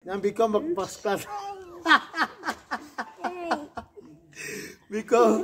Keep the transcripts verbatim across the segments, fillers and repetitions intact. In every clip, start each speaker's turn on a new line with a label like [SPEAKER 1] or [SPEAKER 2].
[SPEAKER 1] ഞാൻ BCom first class. BCom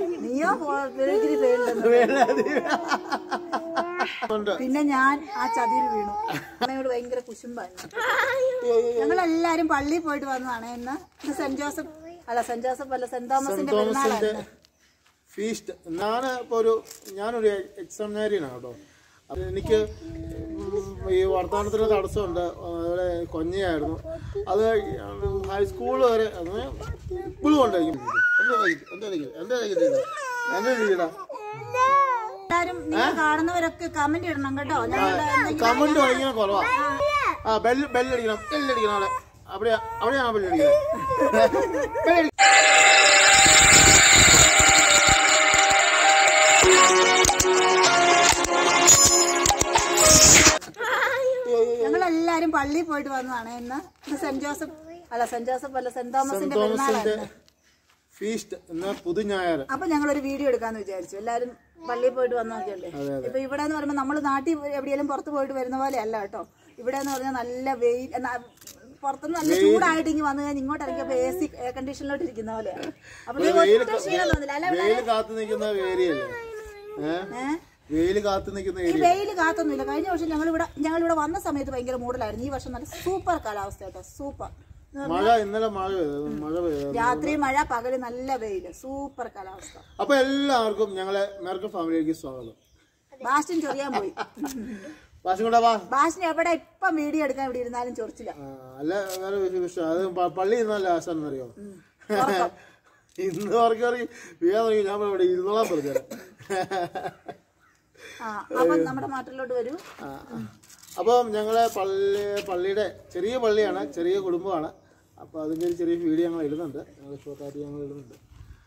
[SPEAKER 2] പിന്നെ ഞാൻ ആ ചതിയിൽ വീണു. അമ്മയോട് ഭയങ്കര കുശുമ്പായിരുന്നു. ഞങ്ങളെല്ലാരും പള്ളിയിൽ പോയിട്ട് വന്നതാണ്. ഇന്ന് സെന്റ് ജോസഫ് അല്ല സെന്റ് ജോസഫ് അല്ല സെന്റ് തോമസിന്റെ
[SPEAKER 1] ഫീസ്റ്റ്. ഞാൻ ഇപ്പോൾ ഒരു ഞാനൊരു എക്സാമിനേറിയനാണ് കേട്ടോ. അത് എനിക്ക് ഈ വർത്തമാനത്തിന് തടസ്സമുണ്ട്. അതുപോലെ കൊഞ്ഞയായിരുന്നു. അത് ഹൈസ്കൂൾ വരെ ഇപ്പോഴും ഉണ്ടായിരിക്കും. എന്താ എന്താ എന്താ ചെയ്യടാ.
[SPEAKER 2] എല്ലാരും കാണുന്നവരൊക്കെ കമന്റ് ഇടണം കേട്ടോ.
[SPEAKER 1] കമന്റ് ഭയങ്കര കുറവാ. ആ ബെല്ല് ബെല്ലടിക്കണം ബെല്ലടിക്കണം. അവിടെ അവിടെയാ അവിടെയാണ് ബെല്ലടിക്കുന്നത്.
[SPEAKER 2] ഞങ്ങളെല്ലാരും പള്ളിയിൽ പോയിട്ട് വന്നതാണ്. ഇന്ന് സെന്റ് ജോസഫ് അല്ല സെന്റ് ജോസഫ് അല്ല സെന്റ് തോമസിന്റെ
[SPEAKER 1] ഫീസ്റ്റ് പുതു ഞായർ.
[SPEAKER 2] അപ്പൊ ഞങ്ങളൊരു വീഡിയോ എടുക്കാന്ന് വിചാരിച്ചു. എല്ലാരും പള്ളിയിൽ പോയിട്ട് വന്നോക്കല്ലേ. ഇപ്പൊ ഇവിടെ എന്ന് പറയുമ്പോ നമ്മള് നാട്ടിൽ എവിടെയെങ്കിലും പുറത്ത് പോയിട്ട് വരുന്ന പോലെ അല്ല കേട്ടോ. ഇവിടെ എന്ന് പറഞ്ഞാൽ നല്ല വെയിൽ, പുറത്തുനിന്ന് നല്ല ചൂടായിട്ട് ഇങ്ങനെ വന്നു കഴിഞ്ഞാൽ ഇങ്ങോട്ട് ഇറങ്ങിയപ്പോ എ സി എയർ കണ്ടീഷനിലോട്ട് ഇരിക്കുന്ന പോലെയാണ്. അപ്പൊ ക്ഷീണം തോന്നില്ല അല്ലെ?
[SPEAKER 1] വെയിൽ കാത്തു നിൽക്കുന്ന
[SPEAKER 2] വെയിൽ കാത്തൊന്നുമില്ല. കഴിഞ്ഞ വർഷം ഞങ്ങളിവിടെ ഞങ്ങളിവിടെ വന്ന സമയത്ത് ഭയങ്കര മൂടലായിരുന്നു. ഈ വർഷം നല്ല സൂപ്പർ കാലാവസ്ഥ കേട്ടോ. സൂപ്പർ
[SPEAKER 1] മഴ. ഇന്നലെ മഴ മഴ
[SPEAKER 2] രാത്രി മഴ, പകല് നല്ല വെയില്, സൂപ്പർ കാലാവസ്ഥ.
[SPEAKER 1] അപ്പൊ എല്ലാവർക്കും ഞങ്ങളെ മെർക്കൽ ഫാമിലിയിലേക്ക് സ്വാഗതം.
[SPEAKER 2] ബാസ്റ്റിൻ ചൊറിയാൻ പോയി. ബാസ്റ്റിന് എവിടെ ഇപ്പം വീഡിയോ എടുക്കാൻ ഇവിടെ ഇരുന്നാലും ചൊറിച്ചില്ല.
[SPEAKER 1] അല്ല വേറെ വിഷയം. അത് പള്ളി ഇന്നല്ല ആശാൻ അറിയോ. ഇന്ന് ഉറക്കി ഉറക്കി വീഴാൻ തുടങ്ങി. ഞാൻ ഇവിടെ ഇരുന്നോളാൻ പറഞ്ഞു.
[SPEAKER 2] അപ്പം നമ്മുടെ നാട്ടിലോട്ട് വരൂ.
[SPEAKER 1] അപ്പം ഞങ്ങളെ പള്ളി പള്ളിയുടെ ചെറിയ പള്ളിയാണ്, ചെറിയ കുടുംബമാണ്. അപ്പോൾ അതിൻ്റെ ഒരു ചെറിയ വീഡിയോ ഞങ്ങൾ ഇടുന്നുണ്ട്. ഞങ്ങൾ ഷോർട്ടായിട്ട് ഞങ്ങൾ ഇടുന്നുണ്ട്.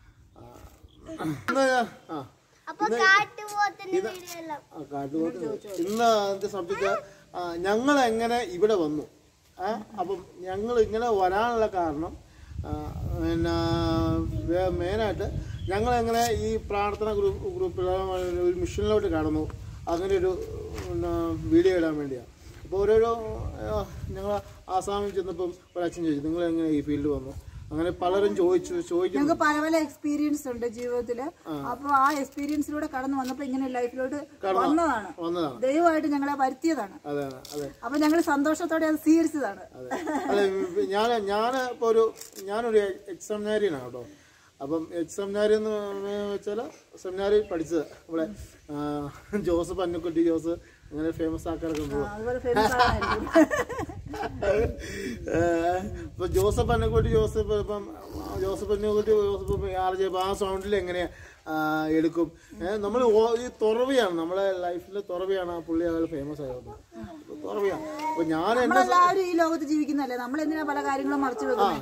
[SPEAKER 1] കാട്ടുപോത്ത്. ഇന്ന് അതിൻ്റെ സബ്ജക്റ്റ് ഞങ്ങൾ എങ്ങനെ ഇവിടെ വന്നു. അപ്പം ഞങ്ങൾ ഇങ്ങനെ വരാനുള്ള കാരണം പിന്നെ മെയിനായിട്ട് ഞങ്ങളെങ്ങനെ ഈ പ്രാർത്ഥന ഗ്രൂപ്പ് ഗ്രൂപ്പിൽ ഒരു മിഷനിലോട്ട് കടന്നു. അങ്ങനെ ഒരു വീഡിയോ ഇടാൻ വേണ്ടിയാണ്. അപ്പോൾ ഓരോരോ ഞങ്ങൾ ആസാമിൽ ചെന്നപ്പം ഒരച്ഛൻ ചോദിച്ചു നിങ്ങൾ എങ്ങനെ ഈ ഫീൽഡ് വന്നു. അങ്ങനെ പലരും ചോദിച്ചു ചോദിച്ചു
[SPEAKER 2] ഞങ്ങൾക്ക് പല പല എക്സ്പീരിയൻസ് ഉണ്ട് ജീവിതത്തില്. അപ്പൊ ആ എക്സ്പീരിയൻസിലൂടെ കടന്നു വന്നപ്പോ ഇങ്ങനെ ലൈഫിലോട്ട് വന്നതാണ്. ദൈവമായിട്ട് ഞങ്ങളെ വരുത്തിയതാണ്. അപ്പൊ ഞങ്ങൾ സന്തോഷത്തോടെ അത് സ്വീകരിച്ചതാണ്.
[SPEAKER 1] അതെ ഞാൻ ഞാൻ ഇപ്പൊ ഒരു ഞാനൊരു എക്സാമിനേറിയനാണ് കേട്ടോ. അപ്പം എക്സാമിനാരി എന്ന് വെച്ചാൽ സെമിനാരി പഠിച്ചത് ഇവിടെ ജോസഫ് അന്നക്കുട്ടി ജോസ് അങ്ങനെ ഫേമസ് ആൾക്കാരൊക്കെ ഉണ്ട്. ഇപ്പൊ ജോസഫ് അന്നക്കുട്ടി ജോസഫ് ഇപ്പം Joseph Annakutty Joseph R J ആ സൗണ്ടിൽ എങ്ങനെ എടുക്കും. നമ്മൾ ഈ തുറവിയാണ് നമ്മളെ ലൈഫിലെ തുറവിയാണ് ആ പുള്ളി ആൾ ഫേമസ് ആയത്. തുറവിയാണ്. അപ്പൊ ഞാൻ
[SPEAKER 2] എല്ലാവരും ഈ ലോകത്ത് ജീവിക്കുന്നല്ലേ, നമ്മൾ എന്തിനാ പല കാര്യങ്ങളും മറച്ചു വെക്കുന്നത്.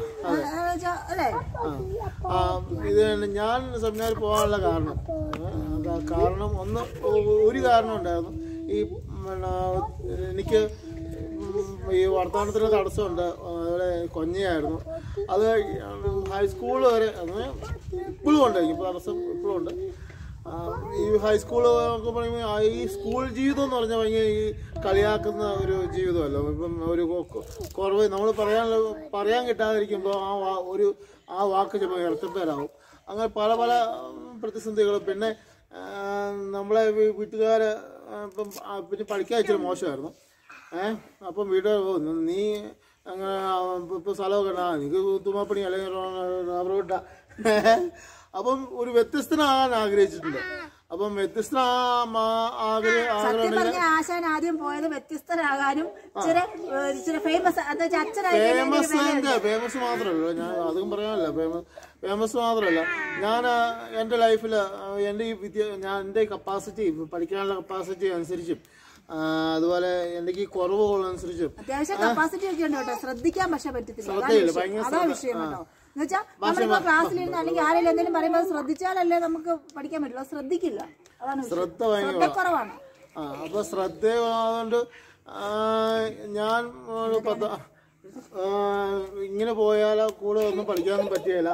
[SPEAKER 1] ഇത് ഞാൻ സെമിനാറിൽ പോകാനുള്ള കാരണം കാരണം ഒന്ന് ഒരു കാരണം ഉണ്ടായിരുന്നു. ഈ എനിക്ക് ഈ വർത്തമാനത്തിന് തടസ്സമുണ്ട്. അതുപോലെ കൊഞ്ഞയായിരുന്നു. അത് ഹൈസ്കൂൾ വരെ ഇപ്പോഴും ഉണ്ടായിരിക്കും. ഇപ്പോൾ തടസ്സം ഇപ്പോഴും ഉണ്ട്. ഈ ഹൈസ്കൂൾ ഒക്കെ പറയുമ്പോൾ ഈ സ്കൂൾ ജീവിതം എന്ന് പറഞ്ഞാൽ ഭയങ്കര ഈ കളിയാക്കുന്ന ഒരു ജീവിതമല്ലോ. ഇപ്പം ഒരു കുറവ് നമ്മൾ പറയാനുള്ള പറയാൻ കിട്ടാതിരിക്കുമ്പോൾ ആ ഒരു ആ വാക്ക് ചിലപ്പോൾ ഇരട്ടപ്പേരാകും. അങ്ങനെ പല പല പ്രതിസന്ധികളും. പിന്നെ നമ്മളെ വീട്ടുകാർ ഇപ്പം പിന്നെ പഠിക്കാൻ ഇച്ചിരി മോശമായിരുന്നു. ഏഹ് അപ്പം വീട്ടുകാർ പോകുന്നു നീ അങ്ങനെ ഇപ്പം സ്ഥലമൊക്കെ ഉണ്ടാ എനിക്ക് തുമ്മാപ്പണി അല്ലെങ്കിൽ റബ്ബർ വെട്ട. അപ്പം ഒരു വ്യത്യസ്തനാകാൻ ആഗ്രഹിച്ചിട്ടുണ്ട്. അപ്പം വ്യത്യസ്ത
[SPEAKER 2] ആശാൻ ആദ്യം പോയത് വ്യത്യസ്തരാകാനും ഫേമസ്
[SPEAKER 1] ഫേമസ് മാത്രമല്ല. ഞാൻ അതും പറയാനല്ല ഫേമസ് ഫേമസ് മാത്രമല്ല. ഞാൻ എൻ്റെ ലൈഫിൽ എൻ്റെ ഈ വിദ്യ ഞാൻ എൻ്റെ കപ്പാസിറ്റി പഠിക്കാനുള്ള കപ്പാസിറ്റി അനുസരിച്ചും അതുപോലെ എനിക്ക് ഈ കുറവുകളനുസരിച്ചും
[SPEAKER 2] അത്യാവശ്യം കപ്പാസിറ്റി ഒക്കെ ഉണ്ട് കേട്ടോ. ശ്രദ്ധിക്കാൻ പക്ഷെ പറ്റത്തില്ല. അതാ വിഷയം കേട്ടോ. എന്ന് വെച്ചാൽ നമ്മളിപ്പോ ക്ലാസ്സിലിരുന്ന് അല്ലെങ്കിൽ ആരെങ്കിലും എന്തെങ്കിലും പറയുമ്പോൾ ശ്രദ്ധിച്ചാലല്ലേ നമുക്ക് പഠിക്കാൻ പറ്റുള്ളൂ. ശ്രദ്ധിക്കില്ല. അതാണ്
[SPEAKER 1] ശ്രദ്ധ
[SPEAKER 2] കുറവാണ്.
[SPEAKER 1] ആ അപ്പൊ ശ്രദ്ധയുള്ളതുകൊണ്ട് ഞാൻ പത്ത് ഇങ്ങനെ പോയാൽ കൂടെ ഒന്നും പഠിക്കാനൊന്നും പറ്റിയല്ല.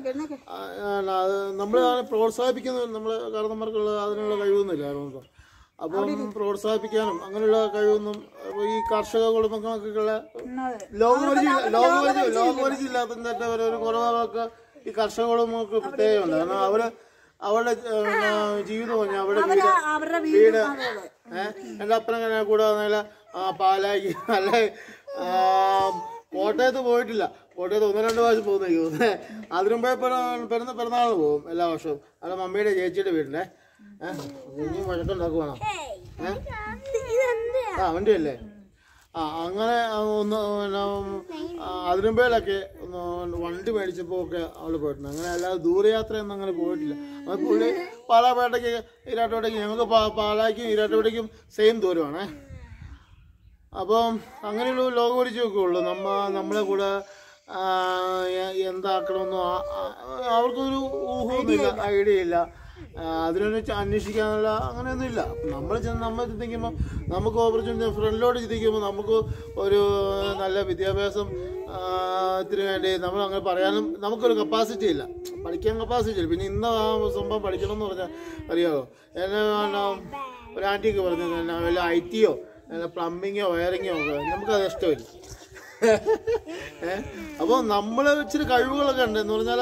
[SPEAKER 1] അത് നമ്മൾ പ്രോത്സാഹിപ്പിക്കുന്നത് നമ്മള് കാരണന്മാർക്കുള്ള അതിനുള്ള കഴിവൊന്നുമില്ലായിരുന്നു. അപ്പം പ്രോത്സാഹിപ്പിക്കാനും അങ്ങനെയുള്ള കഴിവൊന്നും ഈ കർഷക കുടുംബങ്ങൾക്കൊക്കെയുള്ള ലോകപരിചയം ലോകപരിചയം ലോകപരിചയം ഇല്ലാത്തതിൻ്റെ ഒരു കുറവൊക്കെ ഈ കർഷക കുടുംബങ്ങൾക്ക് പ്രത്യേകമുണ്ട്. കാരണം അവര് അവരുടെ ജീവിതം പറഞ്ഞാൽ അവരുടെ വീട് വീട് ഏഹ് എൻ്റെ അപ്പനെ കൂടെ നല്ല പാലായി അല്ലെ കോട്ടയത്ത് പോയിട്ടില്ല. കോട്ടയത്ത് ഒന്ന് രണ്ട് പ്രാവശ്യം പോകുന്ന അതിനുമ്പേ പെരുന്ന പിറന്നാളിന് പോകും എല്ലാ വർഷവും. അല്ല മമ്മിയുടെ ചേച്ചിയുടെ വീടിൻ്റെ ഏഹ് ഇനി വഴക്കുണ്ടാക്കുവാണോ ഏഹ് ആ വണ്ടി അല്ലേ ആ അങ്ങനെ ഒന്ന് അതിനുമ്പേലൊക്കെ ഒന്ന് വണ്ടി മേടിച്ചപ്പോൾ ഒക്കെ അവള് പോയിട്ടുണ്ട്. അങ്ങനെ അല്ലാതെ ദൂരയാത്രയൊന്നും അങ്ങനെ പോയിട്ടില്ല. അത് പുള്ളി പാലാപ്പേട്ടയ്ക്ക് ഈരാട്ടുപേട്ടയ്ക്ക് ഞങ്ങൾക്ക് പാലായ്ക്കും ഈരാട്ടുപേട്ടയ്ക്കും സെയിം ദൂരമാണേ. അപ്പം അങ്ങനെയുള്ള ലോകപരിചയമൊക്കെ ഉള്ളു. നമ്മ നമ്മളെ കൂടെ എന്താക്കണമെന്നോ അവർക്കൊരു ഊഹമൊന്നുമില്ല, ഐഡിയ ഇല്ല. അതിനൊരു അന്വേഷിക്കാനുള്ള അങ്ങനെയൊന്നും ഇല്ല. നമ്മൾ ചെന്ന് നമ്മൾ ചിന്തിക്കുമ്പോൾ നമുക്ക് ഓപ്പർച്യൂണിറ്റി ഫ്രണ്ടിലോട്ട് ചിന്തിക്കുമ്പോൾ നമുക്ക് ഒരു നല്ല വിദ്യാഭ്യാസം ത്തിന് വേണ്ടി നമ്മൾ അങ്ങനെ പറയാനും നമുക്കൊരു കപ്പാസിറ്റി ഇല്ല, പഠിക്കാൻ കപ്പാസിറ്റി ഇല്ല. പിന്നെ ഇന്ന് ആ സംഭവം പഠിക്കണം എന്ന് പറഞ്ഞാൽ അറിയാമോ, എന്നെ ഒരു ആൻറ്റിയൊക്കെ പറഞ്ഞു വല്ല ഐ ടിയോ അല്ല പ്ലംബിങ്ങോ വയറിങ്ങോ ഒക്കെ നമുക്കത് ഇഷ്ടമില്ല. ഏഹ് അപ്പോൾ നമ്മൾ ഇച്ചിരി കഴിവുകളൊക്കെ ഉണ്ട് എന്ന് പറഞ്ഞാൽ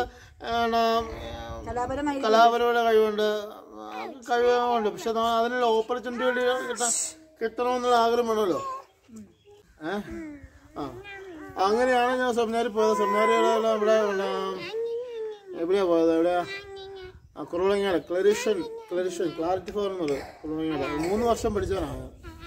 [SPEAKER 1] കലാപരമായ കഴിവുണ്ട് കഴിവുണ്ട് പക്ഷെ അതിനുള്ള ഓപ്പർച്യൂണിറ്റി കിട്ടാൻ കിട്ടണമെന്നുള്ള ആഗ്രഹം വേണമല്ലോ. ഏഹ് ആ അങ്ങനെയാണ് ഞാൻ സെമിനാറിൽ പോയത്. സെമിനാറികളെല്ലാം ഇവിടെ എവിടെയാണ് പോയത്, എവിടെയാ ആ കുറുളങ്ങാട് ക്ലറിഷൻ ക്ലറിഷൻ ക്ലാരിറ്റി ഫോർ എന്നത് കുറുളങ്ങാട് മൂന്ന് വർഷം പഠിച്ചവനാണ്.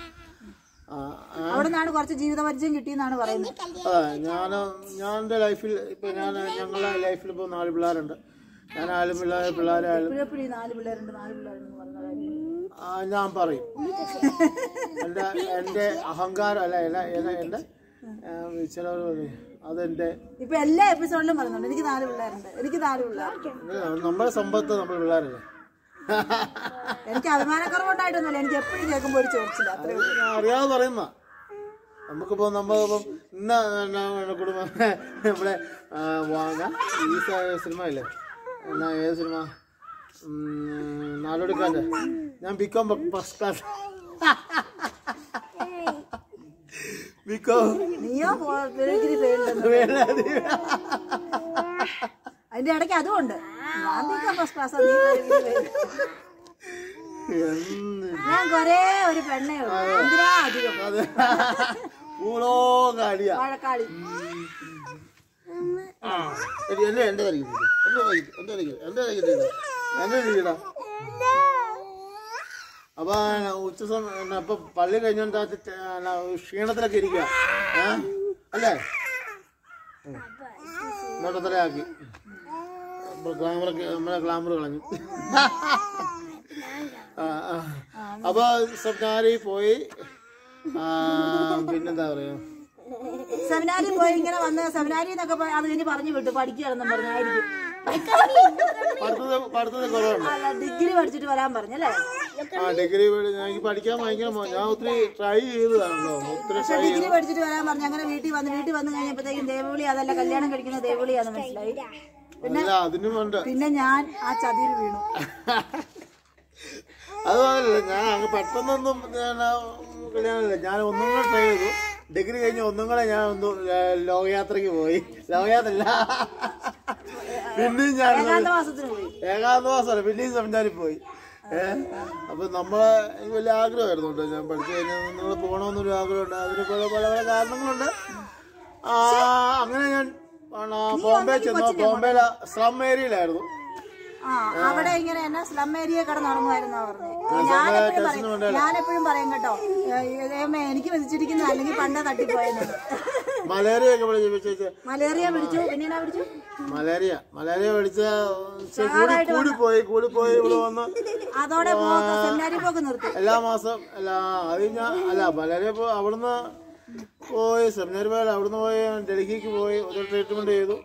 [SPEAKER 2] കുറച്ച് ജീവിത പരിചയം കിട്ടിയെന്നാണ് പറയുന്നത്.
[SPEAKER 1] അതെ ഞാൻ ഞാൻ എൻ്റെ ലൈഫിൽ ഇപ്പൊ ഞാൻ ഞങ്ങളുടെ ലൈഫിൽ ഇപ്പോൾ നാല് പിള്ളേരുണ്ട്. ഞാൻ ആലും പിള്ളേർ പിള്ളേരായാലും ഞാൻ പറയും എൻ്റെ എൻ്റെ അഹങ്കാരം അല്ല എന്നെ എൻ്റെ ചിലവർ പറയും അതെന്റെ
[SPEAKER 2] ഇപ്പൊ എല്ലാ എപ്പിസോഡിലും പറയുന്നുണ്ട് എനിക്ക് നാല് പിള്ളേരുണ്ട് എനിക്ക് നാല് പിള്ളേർ.
[SPEAKER 1] നമ്മുടെ സമ്പത്ത് നമ്മുടെ പിള്ളേരല്ലേ.
[SPEAKER 2] എനിക്ക് അഭിമാനക്കുറവുണ്ടായിട്ടൊന്നുമില്ല, എനിക്ക് എപ്പോഴും കേൾക്കുമ്പോൾ ഒരു ചോദിച്ചില്ല
[SPEAKER 1] അറിയാതെ പറയുന്ന നമുക്കിപ്പോ നമ്മളിപ്പം ഇന്ന കുടുംബം നമ്മുടെ വാങ്ങാം ഈ സിനിമ ഇല്ലേ എന്നാ ഏത് സിനിമ നാടോടിക്കാറ്റ് ഞാൻ ബികോം ഫസ്റ്റ് ക്ലാസ് ബികോം
[SPEAKER 2] നീയോ അതിന്റെ ഇടയ്ക്ക് അതുകൊണ്ട് ഞാൻ ബികോം ഫസ്റ്റ് ക്ലാസ് ഞാൻ കൊറേ ഒരു പെണ്ണേ എന്തിനാ അധികം മഴക്കാളി
[SPEAKER 1] എന്റെ എന്റെ എന്റെ അപ്പൊ ഉച്ച സമയം ഇപ്പൊ പള്ളി കഴിഞ്ഞോണ്ട് ക്ഷീണത്തിലൊക്കെ ഇരിക്കുക അല്ലേ നോട്ടത്തിലാക്കി ഗ്ലാമറൊക്കെ നമ്മളെ ഗ്ലാമർ കളഞ്ഞു. അപ്പൊ സെമിനാറിൽ പോയി പിന്നെന്താ പറയാ
[SPEAKER 2] സെമിനാറിൽ പോയി ഇങ്ങനെ വന്ന് സെമിനാരിൽ നിന്നൊക്കെ അത് കഴിഞ്ഞ് പറഞ്ഞു വിട്ടു പഠിക്കുകയാണെന്നും പറഞ്ഞായിരിക്കും ഡിഗ്രി പഠിച്ചിട്ട് വരാൻ പറഞ്ഞല്ലേ.
[SPEAKER 1] ആ ഡിഗ്രി എനിക്ക് പഠിക്കാൻ ഭയങ്കര ഞാൻ ഒത്തിരി ട്രൈ ചെയ്തതാണല്ലോ ഒത്തിരി
[SPEAKER 2] ഡിഗ്രി പഠിച്ചിട്ട് വരാൻ പറഞ്ഞു. അങ്ങനെ വീട്ടിൽ വന്ന് വീട്ടിൽ വന്നു കഴിഞ്ഞപ്പോഴത്തേക്കും ദേവവിളി അതല്ല കല്യാണം കഴിക്കുന്ന ദേവവിളിയാന്ന് മനസ്സിലായി. പിന്നെ പിന്നെ ഞാൻ ആ ചതിയിൽ വീണു.
[SPEAKER 1] അതുപോലല്ല ഞാൻ അങ്ങ് പെട്ടെന്നൊന്നും കല്യാണമില്ല. ഞാൻ ഒന്നും കൂടെ ട്രൈ ചെയ്തു. ഡിഗ്രി കഴിഞ്ഞ് ഒന്നും കൂടെ ഞാൻ ഒന്ന് ലോകയാത്രക്ക് പോയി. ലോകയാത്രല്ല പിന്നെയും ഞാൻ ഏകാന്ത മാസമല്ല പിന്നെയും സെമിനാറിൽ പോയി. ഏഹ് അപ്പൊ നമ്മളെ എനിക്ക് വലിയ ആഗ്രഹമായിരുന്നു കേട്ടോ. ഞാൻ പഠിച്ചു കഴിഞ്ഞാൽ നിങ്ങൾ പോകണമെന്നൊരു ആഗ്രഹമുണ്ട്. അതിന് പല പല പല കാരണങ്ങളുണ്ട്. അങ്ങനെ ഞാൻ ബോംബെ ചെന്നു. ബോംബെയിലെ സ്ലം ഏരിയയിലായിരുന്നു.
[SPEAKER 2] അവിടെ ഇങ്ങനെ എന്നാ സ്ലം ഏരിയ കിടന്നുറങ്ങുമായിരുന്നോ പറഞ്ഞു. ഞാനെപ്പോഴും പറയും ഞാനെപ്പോഴും പറയും കേട്ടോ എനിക്ക് വിധിച്ചിരിക്കുന്ന അല്ലെങ്കിൽ പണ്ട തട്ടിപ്പോയെന്ന്.
[SPEAKER 1] മലേറിയ ഒക്കെ പിടിച്ചു
[SPEAKER 2] മലേറിയ പിടിച്ചു പിന്നെ പിടിച്ചു
[SPEAKER 1] മലേറിയ മലേറിയ പിടിച്ച കൂടി പോയി കൂടി പോയി ഇവിടെ വന്ന്
[SPEAKER 2] അതോടെ സെമിനാരി പോക്ക് നിർത്തി.
[SPEAKER 1] എല്ലാ മാസം എല്ലാ അത് ഞാൻ അല്ല മലേറിയ പോ അവിടുന്ന് പോയി സെമിനാരി പോയാൽ അവിടുന്ന് പോയി ഡൽഹിക്ക് പോയി ഒരു ട്രീറ്റ്മെന്റ് ചെയ്തു.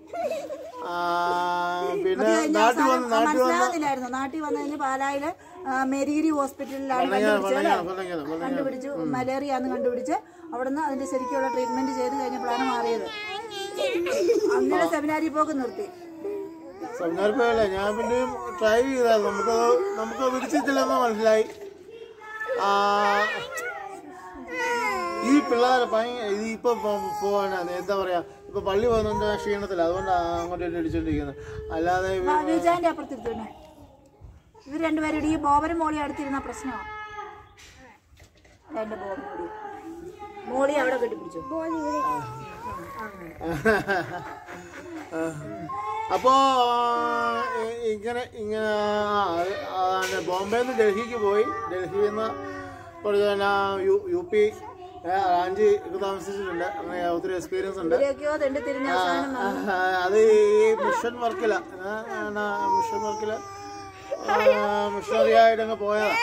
[SPEAKER 1] പിന്നെ നാട്ടിൽ വന്ന് നാട്ടിൽ
[SPEAKER 2] വന്നില്ലായിരുന്നു. നാട്ടിൽ വന്നു കഴിഞ്ഞ് പാലായില് മേരിഗിരി ഹോസ്പിറ്റലിലാണ് കണ്ടുപിടിച്ചു മലേറിയ എന്ന് കണ്ടുപിടിച്ച് അവിടുന്ന് അതിന്റെ ശരിക്കുള്ള ട്രീറ്റ്മെന്റ് ചെയ്ത് കഴിഞ്ഞപ്പോഴാണ് മാറിയത്. അങ്ങനെ സെമിനാരി പോക്ക് നിർത്തി.
[SPEAKER 1] സെമിനാരി പോയല്ലേ ഞാൻ പിന്നെയും ട്രൈ ചെയ്താൽ നമുക്ക് നമുക്ക് വിളിച്ചിട്ടില്ലെന്ന് മനസ്സിലായി. ഈ പിള്ളേർ ഭയങ്കര ഇത് ഇപ്പൊ പോവാണ് എന്താ പറയാ ഇപ്പൊ പള്ളി പോകുന്നുണ്ട് ക്ഷീണത്തില്ല, അതുകൊണ്ടാണ് അങ്ങോട്ട് അടിച്ചോണ്ടിരിക്കുന്നത്. അല്ലാതെ
[SPEAKER 2] ഇവർ രണ്ടുപേരും ഈ ബോബനും മോളി അടുത്തിരുന്ന പ്രശ്നമാണ്. രണ്ട് ബോബൻ മോളി മോളി അവിടെ കെട്ടിപ്പിടിച്ചു.
[SPEAKER 1] അപ്പോ ഇങ്ങനെ ഇങ്ങനെ ബോംബെന്ന് ഡൽഹിക്ക് പോയി. ഡൽഹിയിൽ നിന്ന് യു യു പി റാഞ്ചി ഒക്കെ താമസിച്ചിട്ടുണ്ട്. അങ്ങനെ ഒത്തിരി എക്സ്പീരിയൻസ് ഉണ്ട്. അത് ഈ മിഷൻ വർക്കില മിഷൻ വർക്കില് മിഷണറി ആയിട്ടങ്ങ് പോയതാ.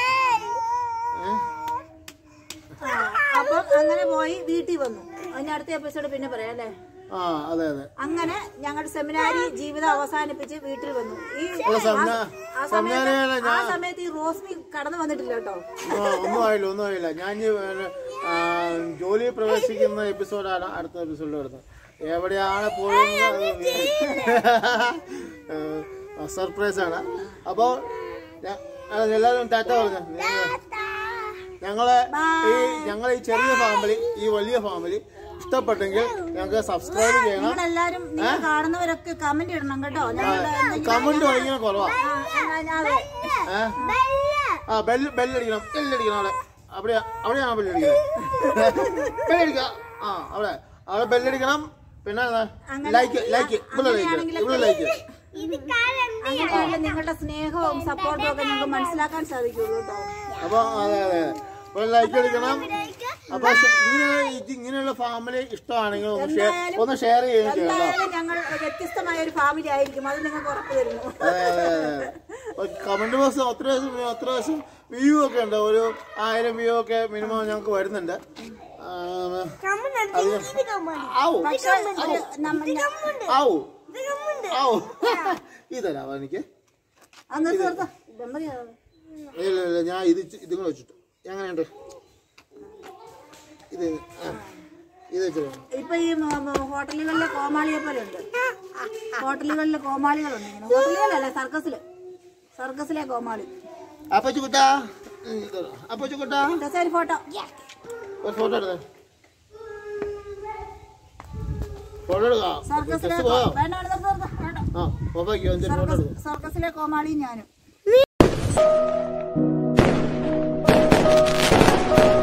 [SPEAKER 2] അപ്പം അങ്ങനെ പോയി വീട്ടിൽ വന്നു. അതിന് അടുത്ത എപ്പിസോഡ് പിന്നെ പറയാം അല്ലേ?
[SPEAKER 1] ആ അതെ അതെ.
[SPEAKER 2] അങ്ങനെ ഞങ്ങളുടെ സെമിനാരി ജീവിതം അവസാനിപ്പിച്ച് വീട്ടിൽ വന്നു. ഈ ആ സമയത്ത് ഈ റോസ്മി കടന്നു വന്നിട്ടില്ല കേട്ടോ.
[SPEAKER 1] ഒന്നും ആയില്ല ഒന്നും ആയില്ല. ഞാൻ ജോലി പ്രവേശിക്കുന്ന എപ്പിസോഡാണ് അടുത്ത എപ്പിസോഡിൽ വരുന്നത്. എവിടെയാണ് പോയത് സർപ്രൈസ് ആണ്. അപ്പോൾ എല്ലാവരും ടാറ്റ പറഞ്ഞു. ഞങ്ങളെ ഈ ഞങ്ങളെ ഈ ചെറിയ ഫാമിലി, ഈ വലിയ ഫാമിലി ഇഷ്ടപ്പെട്ടെങ്കിൽ ഞങ്ങൾക്ക് സബ്സ്ക്രൈബ് ചെയ്യണം.
[SPEAKER 2] എല്ലാരും കാണുന്നവരൊക്കെ കമന്റ് ഇടണം കേട്ടോ.
[SPEAKER 1] കമന്റ് ഇങ്ങനെ കുറവാ. ആ ബെല്ല് ബെല്ലടിക്കണം ബെല്ലടിക്കണം അവിടെ അവിടെയാ അവിടെയാണ് ബെല്ലടിക്കണം. ബെല്ലടിക്ക ആ അവിടെ അവിടെ ബെല്ലടിക്കണം. പിന്നെ ലൈക്ക് ലൈക്ക് ഇവിടെ ലൈക്ക് ഇവിടെ ലൈക്ക്.
[SPEAKER 2] നിങ്ങളുടെ സ്നേഹവും സപ്പോർട്ടും ഒക്കെ ഞങ്ങൾക്ക് മനസ്സിലാക്കാൻ സാധിക്കുള്ളൂ കേട്ടോ.
[SPEAKER 1] അപ്പൊ അതെ അതെ ലൈക്ക് അടിക്കണം. അപ്പൊ ഇങ്ങനെ ഇങ്ങനെയുള്ള ഫാമിലി ഇഷ്ടമാണെങ്കിൽ ഒന്ന് ഷെയർ ഒന്ന് ഷെയർ ചെയ്യുകയും ചെയ്യണം.
[SPEAKER 2] ഞങ്ങൾ വ്യത്യസ്തമായ ഒരു ഫാമിലി ആയിരിക്കും, അത് നിങ്ങൾക്ക് ഉറപ്പ് തരുന്നു.
[SPEAKER 1] അതെ അതെ കമന്റ് ബോക്സ് ഒത്ര ഒത്ര ദിവസം വ്യൂ ഒക്കെ ഉണ്ട്. ഒരു ആയിരം വ്യൂ ഒക്കെ മിനിമം ഞങ്ങൾക്ക് വരുന്നുണ്ട്. ഈ തരാമോ എനിക്ക്? ഇല്ല ഇല്ല ഞാൻ ഇത് ഇതും കൂടെ വെച്ചിട്ടു. എങ്ങനെയുണ്ട് ഇത്? ഇത്
[SPEAKER 2] ഇപ്പൊ ഈ ഹോട്ടലുകളിലെ കോമാളിയെ പോലെ ഉണ്ട്. ഹോട്ടലുകളിലെ കോമാളികളുണ്ട്. ഇങ്ങനെ ഹോട്ടലുകളല്ല, സർക്കസില് സർക്കസിലെ കോമാളി.
[SPEAKER 1] അപ്പച്ചു കുട്ടാ അപ്പച്ചു കുട്ടാ
[SPEAKER 2] ഒരു ഫോട്ടോ
[SPEAKER 1] ഒരു ഫോട്ടോ എടുത്തേ. ഫോട്ടോ എടുക്കാം.
[SPEAKER 2] സർക്കസിലെ കോമാളി ഞാനും.